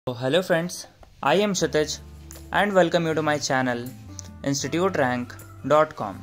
So hello friends, I am Kshitij and welcome you to my channel instituterank.com।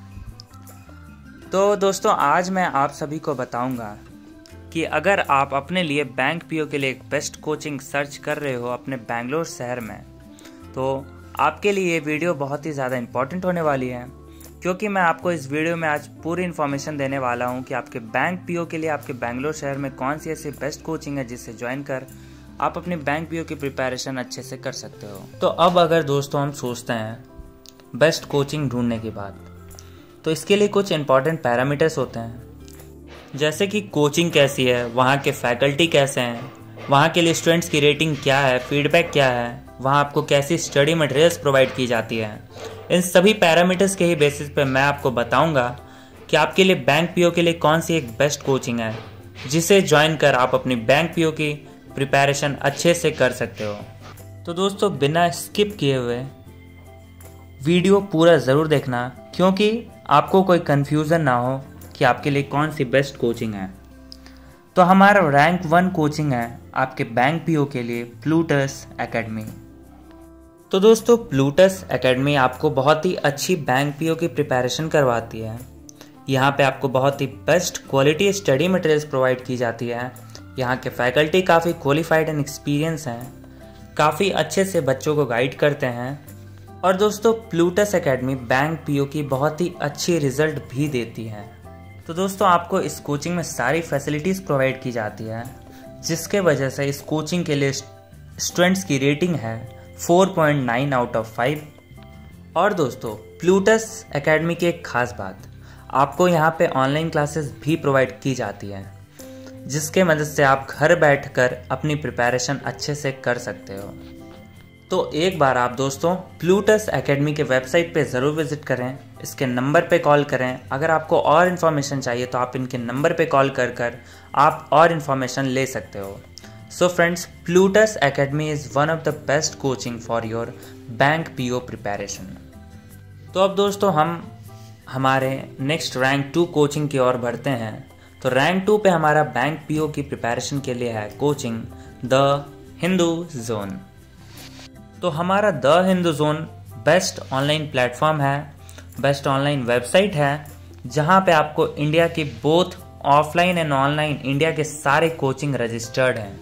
तो दोस्तों आज मैं आप सभी को बताऊंगा कि अगर आप अपने लिए बैंक पीओ के लिए एक बेस्ट कोचिंग सर्च कर रहे हो अपने बेंगलोर शहर में, तो आपके लिए ये वीडियो बहुत ही ज़्यादा इम्पोर्टेंट होने वाली है, क्योंकि मैं आपको इस वीडियो में आज पूरी इन्फॉर्मेशन देने वाला हूँ कि आपके बैंक पीओ के लिए आपके बेंगलोर शहर में कौन सी ऐसी बेस्ट कोचिंग है जिससे ज्वाइन कर आप अपने बैंक पीओ की प्रिपरेशन अच्छे से कर सकते हो। तो अब अगर दोस्तों हम सोचते हैं बेस्ट कोचिंग ढूंढने के बाद, तो इसके लिए कुछ इंपॉर्टेंट पैरामीटर्स होते हैं, जैसे कि कोचिंग कैसी है, वहाँ के फैकल्टी कैसे हैं, वहाँ के लिए स्टूडेंट्स की रेटिंग क्या है, फीडबैक क्या है, वहाँ आपको कैसी स्टडी मटेरियल्स प्रोवाइड की जाती है। इन सभी पैरामीटर्स के ही बेसिस पे मैं आपको बताऊंगा कि आपके लिए बैंक पीओ के लिए कौन सी एक बेस्ट कोचिंग है जिसे ज्वाइन कर आप अपनी बैंक पीओ की प्रिपरेशन अच्छे से कर सकते हो। तो दोस्तों बिना स्किप किए हुए वीडियो पूरा ज़रूर देखना, क्योंकि आपको कोई कन्फ्यूज़न ना हो कि आपके लिए कौन सी बेस्ट कोचिंग है। तो हमारा रैंक 1 कोचिंग है आपके बैंक पीओ के लिए प्लूटस एकेडमी। तो दोस्तों प्लूटस एकेडमी आपको बहुत ही अच्छी बैंक पीओ की प्रिपरेशन करवाती है। यहाँ पे आपको बहुत ही best quality study materials provide की जाती है। यहाँ के फैकल्टी काफ़ी क्वालिफाइड एंड एक्सपीरियंस हैं, काफ़ी अच्छे से बच्चों को गाइड करते हैं। और दोस्तों प्लूटस एकेडमी बैंक पीओ की बहुत ही अच्छी रिजल्ट भी देती है। तो दोस्तों आपको इस कोचिंग में सारी फैसिलिटीज़ प्रोवाइड की जाती है, जिसके वजह से इस कोचिंग के लिए स्टूडेंट्स की रेटिंग है 4.9 आउट ऑफ 5। और दोस्तों प्लूटस एकेडमी की एक खास बात, आपको यहाँ पे ऑनलाइन क्लासेस भी प्रोवाइड की जाती है, जिसके मदद से आप घर बैठकर अपनी प्रिपरेशन अच्छे से कर सकते हो। तो एक बार आप दोस्तों प्लूटस एकेडमी के वेबसाइट पे ज़रूर विजिट करें, इसके नंबर पे कॉल करें। अगर आपको और इन्फॉर्मेशन चाहिए तो आप इनके नंबर पे कॉल कर आप और इन्फॉर्मेशन ले सकते हो। So friends, Plutus Academy is one of the best coaching for your bank PO preparation. तो अब दोस्तों हम हमारे नेक्स्ट रैंक 2 कोचिंग की ओर बढ़ते हैं। तो रैंक 2 पे हमारा बैंक पीओ की प्रिपरेशन के लिए है कोचिंग द हिंदू जोन। तो हमारा the Hindu Zone best online platform है, बेस्ट ऑनलाइन वेबसाइट है, जहां पे आपको इंडिया की both offline and online India के सारे कोचिंग रजिस्टर्ड हैं।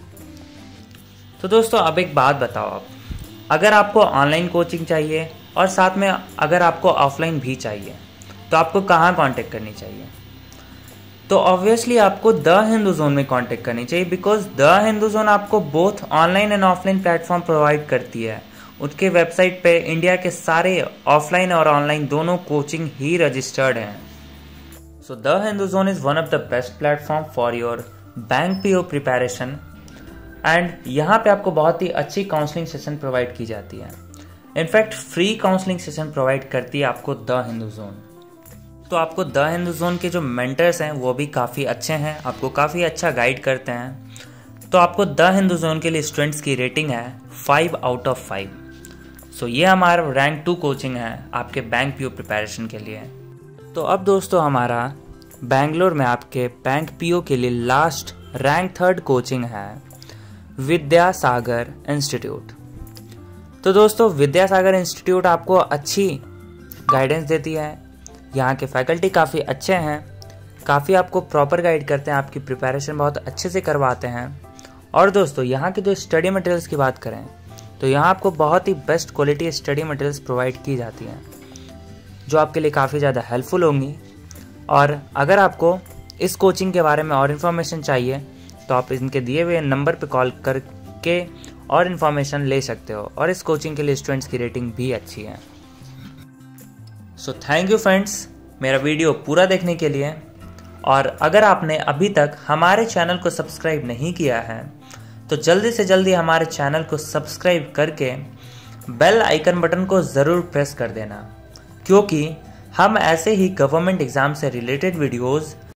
तो दोस्तों अब एक बात बताओ, आप अगर आपको ऑनलाइन कोचिंग चाहिए और साथ में अगर आपको ऑफलाइन भी चाहिए, तो आपको कहाँ कांटेक्ट करनी चाहिए? तो ऑब्वियसली आपको द हिंदू जोन में कांटेक्ट करनी चाहिए, बिकॉज द हिंदू जोन आपको both online and offline platform provide करती है। उनके वेबसाइट पे इंडिया के सारे ऑफलाइन और ऑनलाइन दोनों कोचिंग ही रजिस्टर्ड हैं। So the Hindu Zone is one of the best platform for your bank PO preparation, and यहाँ पे आपको बहुत ही अच्छी काउंसलिंग सेशन प्रोवाइड की जाती है। In fact free counselling session provide करती है आपको द हिंदू जोन। तो आपको द हिंदू जोन के जो मेंटर्स हैं वो भी काफ़ी अच्छे हैं, आपको काफ़ी अच्छा गाइड करते हैं। तो आपको द हिंदू जोन के लिए स्टूडेंट्स की रेटिंग है 5 आउट ऑफ 5। सो ये हमारा रैंक 2 कोचिंग है आपके बैंक पीओ प्रिपरेशन के लिए। तो अब दोस्तों हमारा बेंगलोर में आपके बैंक पीओ के लिए लास्ट रैंक 3 कोचिंग है विद्यासागर इंस्टीट्यूट। तो दोस्तों विद्यासागर इंस्टीट्यूट आपको अच्छी गाइडेंस देती है। यहाँ के फैकल्टी काफ़ी अच्छे हैं, काफ़ी आपको प्रॉपर गाइड करते हैं, आपकी प्रिपरेशन बहुत अच्छे से करवाते हैं। और दोस्तों यहाँ की जो स्टडी मटेरियल्स की बात करें, तो यहाँ आपको बहुत ही best quality study materials provide की जाती हैं, जो आपके लिए काफ़ी ज़्यादा हेल्पफुल होंगी। और अगर आपको इस कोचिंग के बारे में और इन्फॉर्मेशन चाहिए, तो आप इनके दिए हुए नंबर पर कॉल करके और इन्फॉर्मेशन ले सकते हो। और इस कोचिंग के लिए स्टूडेंट्स की रेटिंग भी अच्छी है। सो थैंक यू फ्रेंड्स मेरा वीडियो पूरा देखने के लिए। और अगर आपने अभी तक हमारे चैनल को सब्सक्राइब नहीं किया है, तो जल्दी से जल्दी हमारे चैनल को सब्सक्राइब करके बेल आइकन बटन को ज़रूर प्रेस कर देना, क्योंकि हम ऐसे ही गवर्नमेंट एग्ज़ाम से रिलेटेड वीडियोज़